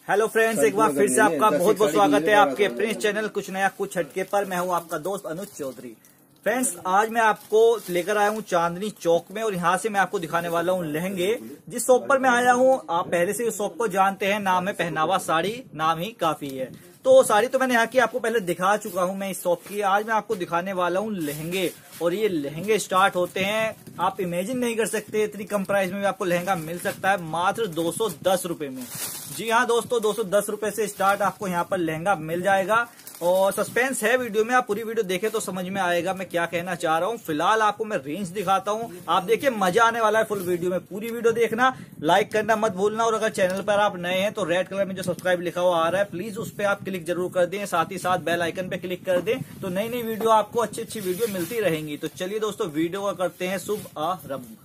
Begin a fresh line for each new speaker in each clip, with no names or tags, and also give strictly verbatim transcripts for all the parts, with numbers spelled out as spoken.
Hello friends, एक बार फिर से आपका बहुत बहुत स्वागत है आपके प्रिंस चैनल कुछ नया कुछ हटके पर। मैं हूं आपका दोस्त अनुज चौधरी। फ्रेंड्स, आज मैं आपको लेकर आया हूं चांदनी चौक में और यहां से मैं आपको दिखाने वाला हूं लहंगे। जिस शॉप पर मैं आया हूं आप पहले से उस शॉप को जानते हैं, नाम है पहनावा साड़ी, नाम ही काफी है। तो साड़ी तो मैंने यहाँ की आपको पहले दिखा चुका हूं मैं इस शॉप की। आज मैं आपको दिखाने वाला हूं लहंगे, और ये लहंगे स्टार्ट होते हैं, आप इमेजिन नहीं कर सकते इतनी कम प्राइस में भी आपको लहंगा मिल सकता है, मात्र दो सौ दस रुपए में। जी हाँ दोस्तों, दो सौ दस रुपए से स्टार्ट आपको यहाँ पर लहंगा मिल जाएगा। और सस्पेंस है वीडियो में, आप पूरी वीडियो देखें तो समझ में आएगा मैं क्या कहना चाह रहा हूँ। फिलहाल आपको मैं रेंज दिखाता हूँ, आप देखिए मजा आने वाला है फुल वीडियो में। पूरी वीडियो देखना, लाइक करना मत भूलना, और अगर चैनल पर आप नए हैं तो रेड कलर में जो सब्सक्राइब लिखा हुआ आ रहा है प्लीज उस पर आप क्लिक जरूर कर दें, साथ ही साथ बेल आइकन पे क्लिक कर दें, तो नई नई वीडियो आपको अच्छी अच्छी वीडियो मिलती रहेंगी। तो चलिए दोस्तों, वीडियो का करते हैं शुभ आरंभ।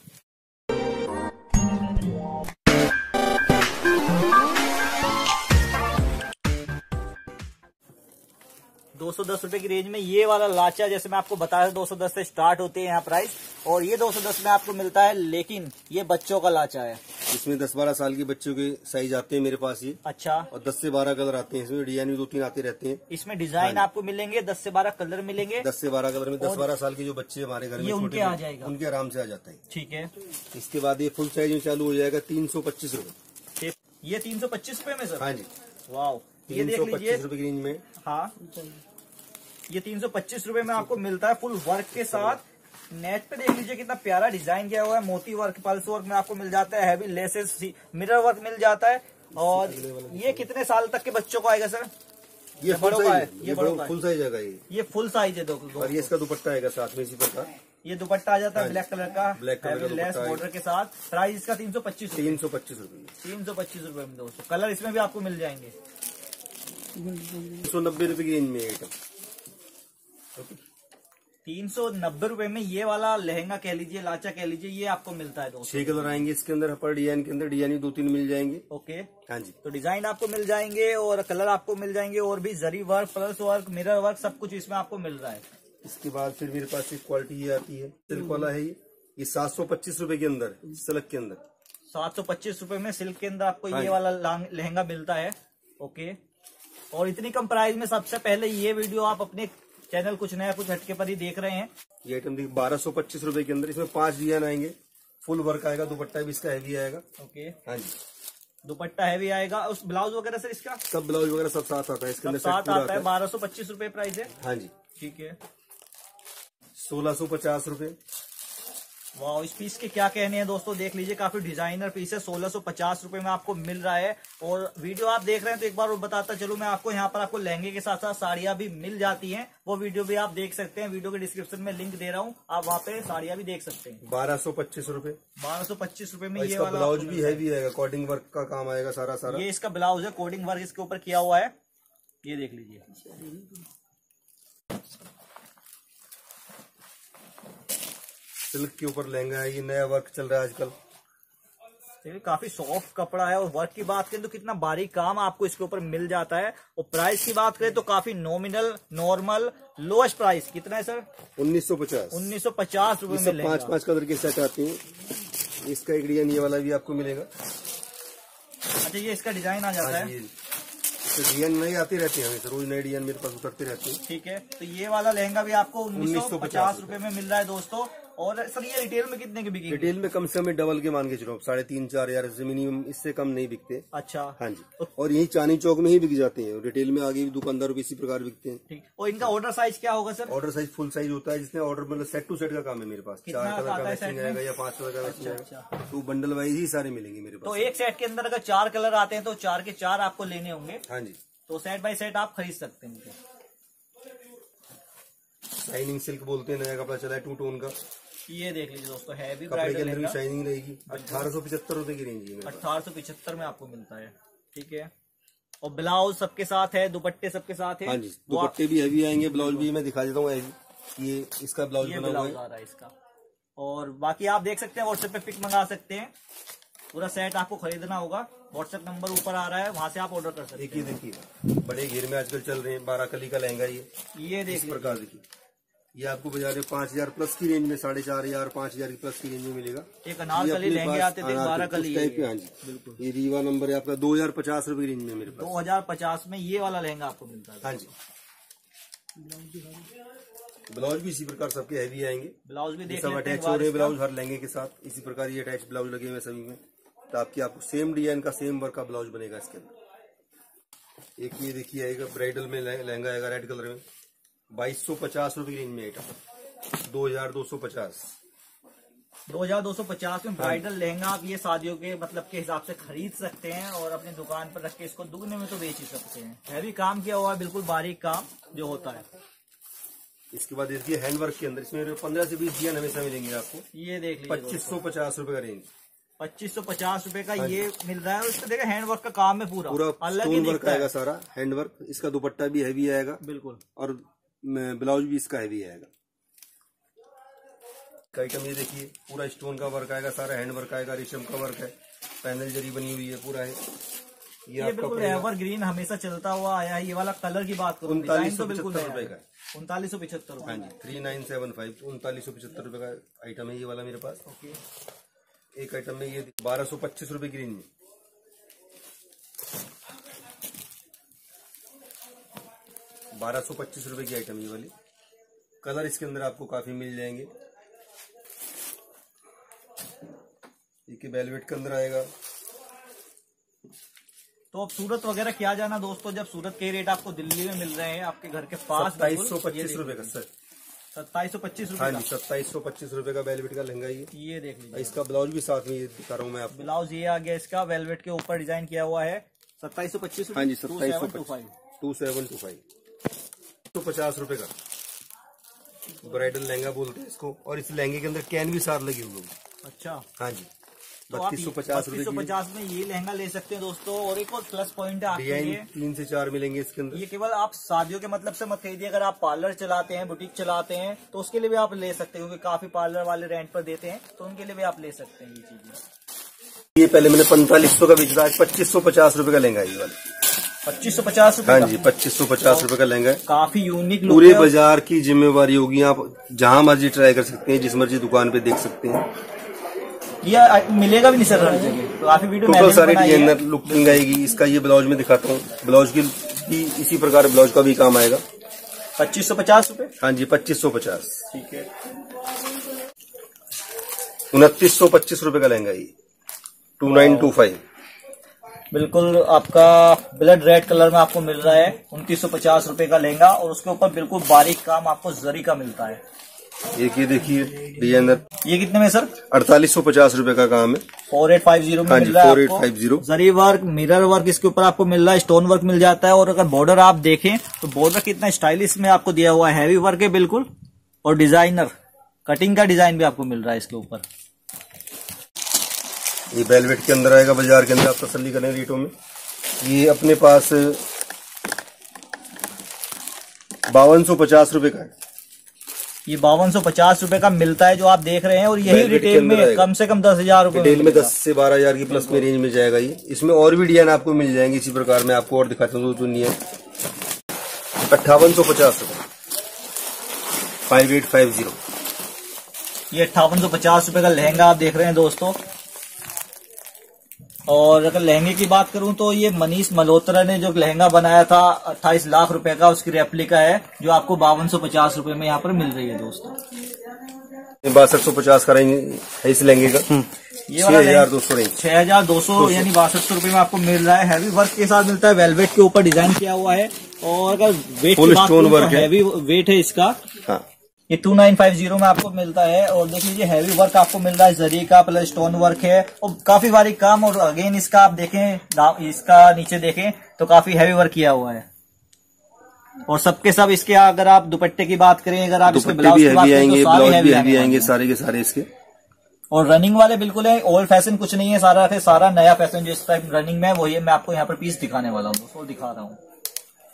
दो सौ दस रुपए की रेंज में ये वाला लाचा, जैसे मैं आपको बताया दो सौ दस से स्टार्ट होते हैं यहाँ प्राइस, और ये दो सौ दस में आपको मिलता है। लेकिन ये बच्चों का लाचा है,
इसमें दस बारह साल के बच्चों के साइज आते हैं मेरे पास ये।
अच्छा।
और दस से बारह कलर आते हैं इसमें, डिजाइन भी दो तीन आते रहते हैं।
इसमें डिजाइन आपको मिलेंगे, दस से बारह कलर मिलेंगे।
दस से बारह कलर में दस बारह साल के जो बच्चे हमारे घर में
उनके आ जाएगा,
उनके आराम से आ जाता है।
ठीक है।
इसके बाद ये फुल साइज में चालू हो जाएगा तीन सौ पच्चीस रूपये।
ये तीन सौ पच्चीस रूपये में सर?
हाँ जी,
वाह, ये
तीन
देख
सौ
लीजिए।
पच्चीस रूपये की रेंज में।
हाँ, ये तीन सौ पच्चीस रूपये में आपको मिलता है फुल वर्क के साथ। नेट पे देख लीजिए कितना प्यारा डिजाइन किया हुआ है, मोती वर्क, पल्स वर्क में आपको मिल जाता है, हैवी लेसेस, मिरर वर्क मिल जाता है। और ये कितने साल तक के बच्चों को आएगा सर?
ये
बड़ों का है, ये बड़ों का
फुल साइज आएगा ये।
ये फुल साइज है। दो, दो,
और ये इसका दुपट्टा आएगा साथ में इसी प्रकार।
ये दुपट्टा आ जाता है ब्लैक कलर का,
ब्लैक कलर का
लेस बॉर्डर के साथ। प्राइस इसका तीन सौ पच्चीस
तीन सौ पच्चीस रूपये
तीन सौ पच्चीस रूपये में दोस्तों। कलर इसमें भी आपको मिल जाएंगे।
तीन सौ नब्बे रूपये की रेंज में आइटम।
तीन सौ नब्बे रूपये में ये वाला लहंगा कह लीजिए, लाचा कह लीजिए, ये आपको मिलता है दोस्तों।
छह कलर आएंगे इसके अंदर, पर डिजाइन के अंदर डिजाइन दो तीन मिल जाएंगे।
ओके,
हाँ जी।
तो डिजाइन आपको मिल जाएंगे और कलर आपको मिल जाएंगे, और भी zari work, plus work, mirror work, सब कुछ इसमें आपको मिल रहा है।
इसके बाद फिर मेरे पास एक क्वालिटी ये आती है, सिल्क वाला है ये ये सात सौ पच्चीस रूपये के अंदर, सिल्क के अंदर।
सात सौ पच्चीस रूपये में सिल्क के अंदर आपको ये वाला लहंगा मिलता है। ओके, और इतनी कम प्राइस में सबसे पहले ये वीडियो आप अपने चैनल कुछ नया कुछ हटके पर ही देख रहे हैं।
ये आइटम देखिए बारह सौ पच्चीस रूपये के अंदर, इसमें पांच डिजाइन आएंगे, फुल वर्क आएगा, दुपट्टा भी इसका हैवी आएगा।
ओके,
हाँ जी,
दुपट्टा हैवी आएगा। उस ब्लाउज वगैरह सर इसका
सब ब्लाउज वगैरह सब साथ आता है इसके अंदर,
साथ आता है। बारह सौ पच्चीस रूपये प्राइस है।
हाँ जी,
ठीक है।
सोलह सौ पचास रूपये।
वाह, इस पीस के क्या कहने हैं दोस्तों, देख लीजिए काफी डिजाइनर पीस है। सोलह सौ पचास रुपए में आपको मिल रहा है। और वीडियो आप देख रहे हैं तो एक बार और बताता चलूं मैं आपको, यहाँ पर आपको लहंगे के साथ साथ साड़ियां भी मिल जाती हैं, वो वीडियो भी आप देख सकते हैं। वीडियो के डिस्क्रिप्शन में लिंक दे रहा हूँ, आप वहाँ पे साड़ियां भी देख सकते हैं।
बारह सौ पच्चीस रूपये
बारह सौ पच्चीस रूपये में ये वाला
ब्लाउज भी हैवी आएगा, कोडिंग वर्क का काम आएगा सारा सारा।
ये इसका ब्लाउज है, कोडिंग वर्क इसके ऊपर किया हुआ है, ये देख लीजिए।
सिल्क के ऊपर लहंगा है, ये नया वर्क चल रहा है आजकल।
काफी सॉफ्ट कपड़ा है, और वर्क की बात करें तो कितना बारीक काम आपको इसके ऊपर मिल जाता है। और प्राइस की बात करें तो काफी नॉमिनल, नॉर्मल, लोएस्ट प्राइस कितना है सर?
उन्नीस सौ पचास
उन्नीस सौ पचास रूपये में
पाँच पाँच कलर के सेट आते हैं। इसका एक डिजाइन ये वाला भी आपको मिलेगा।
अच्छा, ये इसका डिजाइन आ जाता है।
तो डिजाइन नए आते रहते हैं, हमें रोज नए डिजाइन मेरे पास उतरते रहते हैं।
ठीक है, तो ये वाला लहंगा भी आपको उन्नीस सौ पचास रूपये में मिल रहा है दोस्तों। और सर ये रिटेल में कितने की बिकेगी?
रिटेल में कम से कम डबल के मान के चलो, साढ़े तीन चार हजार से मिनिमम, इससे कम नहीं बिकते।
अच्छा,
हाँ जी। और यही चांदनी चौक में ही बिक जाते हैं, रिटेल में आगे भी दुकानदार भी इसी प्रकार बिकते हैं।
ठीक, और इनका ऑर्डर साइज क्या होगा sir?
Order size full size होता है, जिसने ऑर्डर मतलब सेट टू सेट का काम है मेरे पास। चार कलर का मैचिंग आएगा या पांच कलर का मैचिंग आएगा, तो बंडल वाइज ही सारे मिलेंगे मेरे पास।
तो एक सेट के अंदर अगर चार कलर आते हैं तो चार के चार आपको लेने होंगे।
हाँ जी,
तो सेट बाय सेट आप खरीद सकते हैं।
शाइनिंग सिल्क बोलते हैं, नया कपड़ा चला है टू टोन का।
ये देख लीजिए दोस्तों, हैवी
कपड़े के अंदर भी शाइनिंग रहेगी। अठारह सौ पचहत्तर रूपये की रेंज है,
अठारह सौ पिछहत्तर में आपको मिलता है। ठीक है, और ब्लाउज सबके साथ है, दुपट्टे सबके साथ है।
हाँ जी, दुपट्टे भी हैवी आएंगे, ब्लाउज भी मैं दिखा देता हूँ। ये इसका ब्लाउज बना हुआ है,
आ रहा है इसका। और बाकी आप देख सकते हैं, व्हाट्सएप पे पिक मंगा सकते हैं। पूरा सेट आपको खरीदना होगा, व्हाट्सएप नंबर ऊपर आ रहा है, वहां से आप ऑर्डर कर सकते हैं।
देखिए देखिए, बड़े घेर में आजकल चल रहे हैं, बारह कली का लहंगा ये।
ये देखिए
प्रकार देखिए, ये आपको बाजार में पाँच हजार प्लस की रेंज में, साढ़े चार हजार पाँच हजार की प्लस की रेंज में मिलेगा।
एक अनारकली लहंगे आते थे बारह कली।
हाँ जी बिल्कुल। ये रीवा नंबर है आपका, दो हजार पचास रूपये रेंज में मेरे पास।
दो हजार पचास में ये वाला लहंगा आपको मिलता है।
हाँ जी। ब्लाउज भी इसी प्रकार सबके हैवी आएंगे।
ब्लाउज भी देख
सब अटैच हो रहे हैं ब्लाउज हर लहंगे के साथ। इसी प्रकार ये अटैच ब्लाउज लगे हुए सभी में। तो आपकी आपको सेम डिजाइन का सेम वर्क का ब्लाउज बनेगा इसके अंदर। एक ये देखिए आएगा ब्राइडल में लहंगा आएगा रेड कलर में, बाईस सौ पचास रूपये रेंज में आइटम, दो हजार दो सौ पचास
दो हजार दो सौ पचास में ब्राइडल लहंगा आप ये शादियों के मतलब के हिसाब से खरीद सकते हैं और अपनी दुकान पर रख के इसको दुगने में तो बेच ही सकते हैं। हैवी काम किया हुआ है, बिल्कुल बारीक काम जो होता है।
इसके बाद देखिए हैंडवर्क के अंदर इसमें पंद्रह से बीस डिजाइन हमेशा मिलेंगे आपको।
ये देख लीजिए
पच्चीस सौ पचास रूपये का रेंज,
पच्चीस सौ पचास रूपये का ये मिल रहा है। उसका देखिए हैंडवर्क का काम है पूरा
पूरा
अलग
स्टोन वर्क आएगा सारा हैंडवर्क। इसका दुपट्टा भी हैवी आएगा
बिल्कुल,
और ब्लाउज भी इसका हैवी आएगा। आइटम ये देखिए पूरा स्टोन का वर्क आएगा, सारा हैंड वर्क आएगा, रेशम का वर्क है, पैनल जरी बनी हुई है पूरा है।
ये, ये बिल्कुल एवर ग्रीन हमेशा चलता हुआ आया है। ये वाला कलर की बात करूँ
उनतालीस सौ पचहत्तर रुपए का,
उनतालीस सौ पचहत्तर
हाँ जी, थ्री नाइन सेवन फाइव उनतालीस सौ पचहत्तर रुपए का आइटम है ये वाला मेरे पास।
ओके।
एक आइटम में ये बारह सौ पच्चीस रुपए की रेंज में, बारह सौ पच्चीस रुपए की आइटम ये वाली। कलर इसके अंदर आपको काफी मिल जाएंगे। ये वेलवेट के अंदर आएगा।
तो अब सूरत वगैरह क्या जाना दोस्तों, जब सूरत के रेट आपको दिल्ली में मिल रहे हैं आपके घर के पास।
सत्ताईस सौ पच्चीस रुपए का सर,
सत्ताईस सौ पच्चीस रूपये।
हाँ जी, सत्ताईस सौ पच्चीस रुपए का वेलवेट का लहंगा ये।
ये देख लीजिए
इसका ब्लाउज भी साथ में ये दिखा रहा हूँ मैं आपको।
ब्लाउज ये आ गया इसका, वेलवेट के ऊपर डिजाइन किया हुआ है। सत्ताईस सौ पच्चीस
हाँ जी, सत्ताईस सौ टू सेवन टू फाइव तो पचास रुपए का ब्राइडल लहंगा बोलते हैं इसको। और इस लहंगे के अंदर कैन भी साथ लगी हुई।
अच्छा,
हाँ जी,
तो बत्तीस सौ पचास बत्तीस सौ पचास में ये लहंगा ले सकते हैं दोस्तों। और एक और प्लस पॉइंट है आपके लिए,
तीन से चार मिलेंगे इसके अंदर।
ये केवल आप शादियों के मतलब से मत खरीदिए, अगर आप पार्लर चलाते हैं, बुटीक चलाते हैं तो उसके लिए भी आप ले सकते हैं, क्योंकि काफी पार्लर वाले रेंट पर देते हैं, तो उनके लिए भी आप ले सकते हैं ये चीजें।
ये पहले मैंने पैंतालीस सौ का बेचा, आज पच्चीस सौ पचास रूपये का लहंगा है ये वाला।
पच्चीस सौ पचास रूपये
हाँ जी, पच्चीस सौ पचास रूपये का लहंगा है।
काफी यूनिक लुक
पूरे बाजार की जिम्मेवारी होगी, आप जहाँ मर्जी ट्राई कर सकते हैं, जिस मर्जी दुकान पे देख सकते हैं।
ये मिलेगा भी नहीं सर हर जगह, तो काफी वीडियो
टोटल सारी डिजाइनर लुकिंग आएगी। इसका ये ब्लाउज में दिखाता हूँ, ब्लाउज की भी इसी प्रकार ब्लाउज का भी काम आएगा।
पच्चीस सौ पचास रूपये
हाँ जी, पच्चीस सौ पचास
ठीक है।
उनतीस सौ पच्चीस रूपये का लहंगा ये, टू नाइन टू फाइव
बिल्कुल आपका ब्लड रेड कलर में आपको मिल रहा है। उनतीस सौ पचास रूपये का लहंगा और उसके ऊपर बिल्कुल बारीक काम आपको जरी का मिलता है।
एक ये देखिए डिजाइनर,
ये कितने में सर?
अड़तालीस सौ पचास रूपये का काम है।
फोर एट फाइव जीरो में
हाँ
मिल
जी,
रहा है
फोर एट
आपको।
Five zero
zari work, mirror work इसके ऊपर आपको मिल रहा है, स्टोन वर्क मिल जाता है। और अगर बॉर्डर आप देखें तो बॉर्डर कितना स्टाइलिश में आपको दिया हुआ है, हैवी वर्क है बिल्कुल। और डिजाइनर कटिंग का डिजाइन भी आपको मिल रहा है इसके ऊपर।
ये वेलवेट के अंदर आएगा, बाजार के अंदर आप तसल्ली करें रेटों में। ये अपने पास बावन सौ पचास रूपये का है।
ये बावन सौ पचास रूपये का मिलता है जो आप देख रहे हैं। और यही रिटेल में कम से कम दस हजार रूपये
रिटेल में दस से बारह हजार की प्लस में रेंज में जाएगा ये। इसमें और भी डिजाइन आपको मिल जाएंगे इसी प्रकार। मैं आपको और दिखाता हूँ जो नहीं है। अट्ठावन सौ पचास रूपये फाइव एट फाइव जीरो
ये अट्ठावन सौ पचास रूपये का लहंगा आप देख रहे हैं दोस्तों। और अगर लहंगे की बात करूं तो ये मनीष मल्होत्रा ने जो लहंगा बनाया था अट्ठाईस लाख रुपए का, उसकी रेप्लिका है जो आपको बावन सौ पचास रूपये में यहाँ पर मिल रही है दोस्तों।
बासठ सौ पचास का रेंज है इस लहंगे का।
ये
छह हजार दो सौ रेंज,
छह हजार दो सौ यानी बासठ सौ रूपये में आपको मिल रहा है। हैवी वर्क के साथ मिलता है, वेलवेट के ऊपर डिजाइन किया हुआ है। और अगर वेट की बात करूं तो हैवी वेट है इसका।
हाँ,
ये टू नाइन फाइव जीरो में आपको मिलता है। और देख लीजिए हैवी वर्क आपको मिल रहा है, जरी का प्लस स्टोन वर्क है और काफी बारीक काम। और अगेन इसका आप देखें, इसका नीचे देखें तो काफी हैवी वर्क किया हुआ है। और सबके सब इसके, अगर आप दुपट्टे की बात करें, अगर आप इसके ब्लाउज की बात करें तो सारे हैवी आएंगे, आएंगे सारे के सारे इसके। और रनिंग वाले बिल्कुल है, ओल्ड फैशन कुछ नहीं है, सारा है सारा नया फैशन जो इस टाइम रनिंग में है वही मैं आपको यहाँ पर पीस दिखाने वाला हूँ, दोस्तों दिखा रहा हूँ।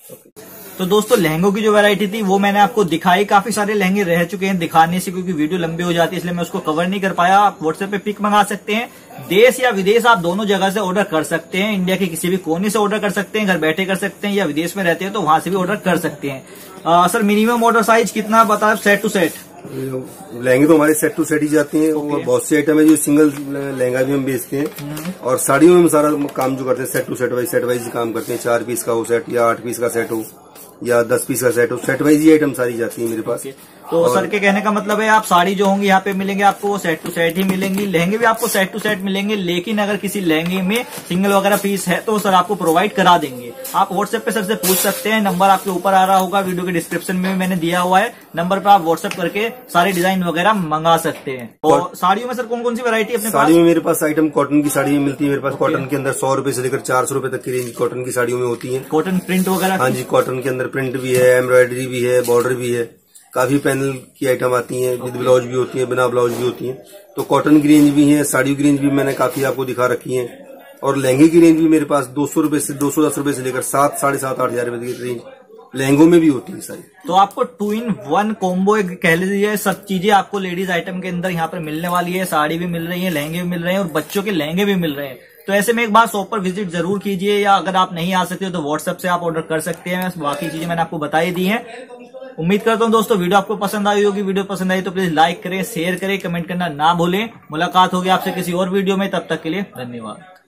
तो दोस्तों लहंगों की जो वैरायटी थी वो मैंने आपको दिखाई। काफी सारे लहंगे रह चुके हैं दिखाने से, क्योंकि वीडियो लंबी हो जाती है इसलिए मैं उसको कवर नहीं कर पाया। आप व्हाट्सएप पे पिक मंगा सकते हैं। देश या विदेश आप दोनों जगह से ऑर्डर कर सकते हैं। इंडिया के किसी भी कोने से ऑर्डर कर सकते हैं, घर बैठे कर सकते हैं, या विदेश में रहते हैं तो वहां से भी ऑर्डर कर सकते हैं। आ, सर मिनिमम ऑर्डर साइज कितना बता सेट टू सेट?
लहंगे तो हमारे सेट टू सेट ही जाते हैं। और बहुत से आइटम है जो सिंगल लहंगा भी हम बेचते हैं, और साड़ियों में हम सारा काम जो करते हैं set to set wise set wise काम करते हैं। चार पीस का हो सेट, या आठ पीस का सेट हो, या दस पीस का सेट हो, सेट वाइज ही आइटम सारी जाती है मेरे पास।
तो सर के कहने का मतलब है आप साड़ी जो होंगी यहाँ पे मिलेंगे आपको वो सेट टू सेट ही मिलेंगी, लहंगे भी आपको सेट टू सेट मिलेंगे। लेकिन अगर किसी लहंगे में सिंगल वगैरह पीस है तो सर आपको प्रोवाइड करा देंगे। आप व्हाट्सएप पे सर से पूछ सकते हैं। नंबर आपके ऊपर आ रहा होगा, वीडियो के डिस्क्रिप्शन में मैंने दिया हुआ है। नंबर पर आप व्हाट्सएप करके सारे डिजाइन वगैरह मंगा सकते हैं। और साड़ियों में सर कौन कौन सी वैरायटी अपने
साड़ी में मेरे पास आइटम कॉटन की साड़ी मिलती है मेरे पास। कॉटन के अंदर सौ रूपये से लेकर चार सौ रूपये तक की रेंज कॉटन की साड़ियों में होती है।
कॉटन प्रिंट वगैरह?
हाँ जी, कॉटन के अंदर प्रिंट भी है, एम्ब्रॉयडरी भी है, बॉर्डर भी है। काफी पैनल की आइटम आती हैं, विद ब्लाउज भी होती है, बिना ब्लाउज भी होती है। तो कॉटन की रेंज भी है, साड़ियों की रेंज भी मैंने काफी आपको दिखा रखी है। और लहंगे की रेंज भी मेरे पास दो सौ रूपये से दो सौ दस रूपये से लेकर सात साढ़े सात आठ हजार रूपये की रेंज लहंगों में भी होती है सारी।
तो आपको टू इन वन कॉम्बो कह लीजिए, सब चीजें आपको लेडीज आइटम के अंदर यहाँ पर मिलने वाली है। साड़ी भी मिल रही है, लहंगे भी मिल रहे हैं, और बच्चों के लहंगे भी मिल रहे हैं। तो ऐसे में एक बार शॉप पर विजिट जरूर कीजिए, या अगर आप नहीं आ सकते हो तो व्हाट्सएप से आप ऑर्डर कर सकते हैं। बाकी चीजें मैंने आपको बताई दी है। उम्मीद करता हूं दोस्तों वीडियो आपको पसंद आई होगी। वीडियो पसंद आई तो प्लीज लाइक करें, शेयर करें, कमेंट करना ना भूलें। मुलाकात होगी आपसे किसी और वीडियो में, तब तक के लिए धन्यवाद।